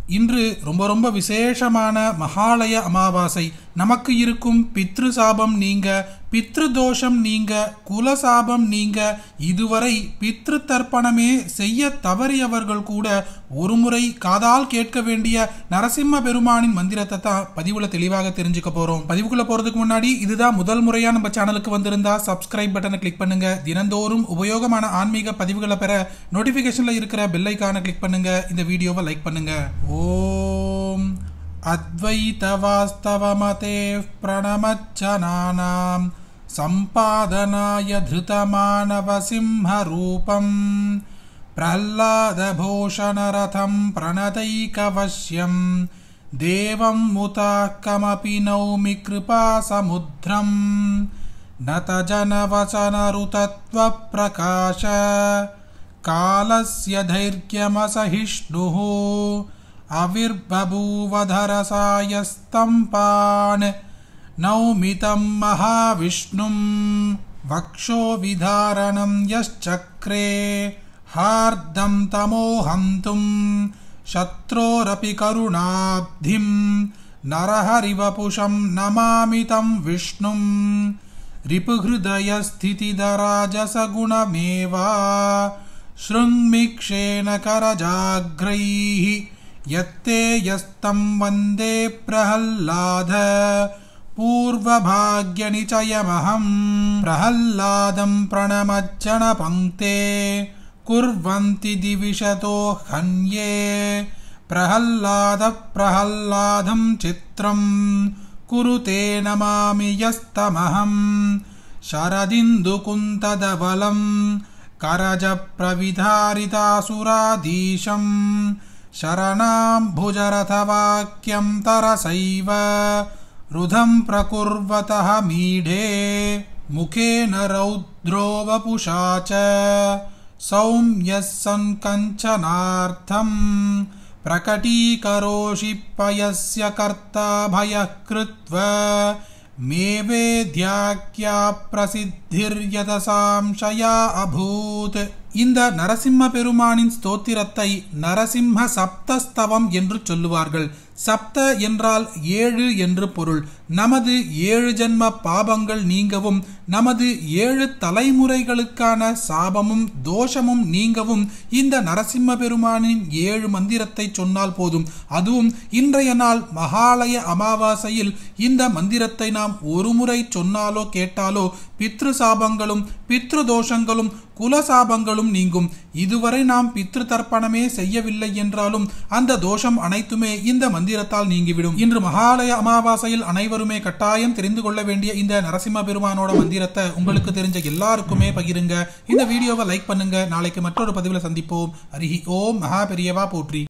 இன்று ரொம்ப விசேஷமான மகாலய அமாவாசை. நமக்கு இருக்கும் பித்ரு சாபம் நீங்க, பித்ரு தோஷம் நீங்க, குலசாபம் நீங்க, இதுவரை பித்ரு தர்ப்பணமே செய்ய தவறியவர்கள் கூட ஒருமுறை காதால் கேட்க வேண்டிய நரசிம்ம பெருமானின் மந்திரத்தை தான் பதிவுல தெளிவாக தெரிஞ்சுக்க போறோம். பதிவுக்குள்ள போறதுக்கு முன்னாடி இதுதான் முதல் முறையா நம்ம சேனலுக்கு வந்திருந்தா சப்ஸ்கிரைப் பட்டனை கிளிக் பண்ணுங்க. தினந்தோறும் உபயோகமான ஆன்மீக பதிவுகளை பெற நோட்டிபிகேஷன்ல இருக்கிற பெல் ஐகானை கிளிக் பண்ணுங்க. இந்த வீடியோவை லைக் பண்ணுங்க. ஓம் அத்வைதவாஸ்தவமதே பிரணமச்சனானாம் சம்பாதனாய திருதமானவசிம்ஹரூபம் பிரஹ்லாதபூஷணரதம் பிரணதைகவஷ்யம் தேவம் முதாக்கமபி நௌமி கிருபாசமுத்ரம் நதஜனவசனருதத்வப்ரகாஷ காலஸ்ய தைர்யமசஹிஷ்ணுः அவிர்பபூவதரசாயஸ்தம்பான் நௌமிதம் மகாவிஷ்ணும் வக்ஷோ விதாரணம் யச்சக்ரே ஹார்தம் தமோஹந்தும் சத்ரோரபி கருணாப்திம் நரஹரிவபுஷம் நமாமி தம் விஷ்ணும் ரிபுஹ்ருதயஸ்திதிதராஜசகுணமேவா ஸ்ருங்மிக்ஷேன கரஜாக்ரைः யத்தே யஸ்தம் வந்தே பிரஹல்லாத பூர்வபாக்யநிச்சயமஹம் பிரஹல்லாதம் பிரணமஜ்ஜன பங்க்தே குர்வந்தி திவிஷதோ ஹன்யே பிரஹல்லாதம் சித்ரம் குருதே நமாமி யஸ்தமஹம் சரதிந்துகுந்ததவலம் கரஜ பிரவிதாரிதாசுராதீஷம் சரணாம்புஜரதவாக்யம் தரசைவ ருதம் பிரகுர்வதः மீடே முகேன ரௌத்ரோ வபுஷா ச சௌம்யः சன்கஞ்சனார்த்தம் பிரகடீகரோஷி பயஸ்ய கர்த்தா பயः கிருத்வா மே வேத்யாக்யா பிரசித்திர்யதசாம்சயா அபூத். இந்த நரசிம்ம பெருமானின் ஸ்தோத்திரத்தை நரசிம்ம சப்தஸ்தவம் என்று சொல்லுவார்கள். சப்த என்றால் 7 என்று பொருள். நமது 7 ஜென்ம பாபங்கள் நீங்கவும், நமது 7 தலைமுறைகளுக்கான சாபமும் தோஷமும் நீங்கவும் இந்த நரசிம்ம பெருமானின் 7 மந்திரத்தை சொன்னால் போதும். அதுவும் இன்றைய நாள் மகாலய அமாவாசையில் இந்த மந்திரத்தை நாம் ஒருமுறை சொன்னாலோ கேட்டாலோ பித்ரு சாபங்களும் பித்ரு தோஷங்களும் குலசாபங்களும் நீங்கும். இதுவரை நாம் பித்ரு தர்ப்பணமே செய்யவில்லை என்றாலும் அந்த தோஷம் அனைத்துமே இந்த மந்திரத்தால் நீங்கிவிடும். இன்று மகாலய அமாவாசையில் அனைவருமே கட்டாயம் தெரிந்து கொள்ள வேண்டிய இந்த நரசிம்ம பெருமானோட மந்திரத்தை உங்களுக்கு தெரிஞ்ச எல்லாருக்குமே பகிருங்க. இந்த வீடியோவை லைக் பண்ணுங்க. நாளைக்கு மற்றொரு பதிவில் சந்திப்போம். ஹரி ஓம். மகா பெரியவா போற்றி.